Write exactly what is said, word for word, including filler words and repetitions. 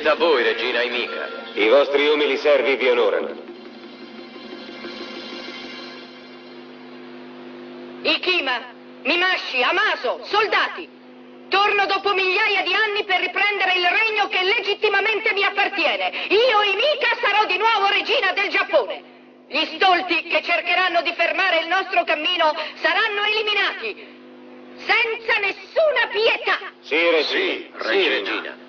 Siete a voi, regina Himika. I vostri umili servi vi onorano. Ikima, Mimashi, Amaso, soldati! Torno dopo migliaia di anni per riprendere il regno che legittimamente mi appartiene. Io, Himika, sarò di nuovo regina del Giappone. Gli stolti che cercheranno di fermare il nostro cammino saranno eliminati, senza nessuna pietà. Sì, regina. Sì, regina.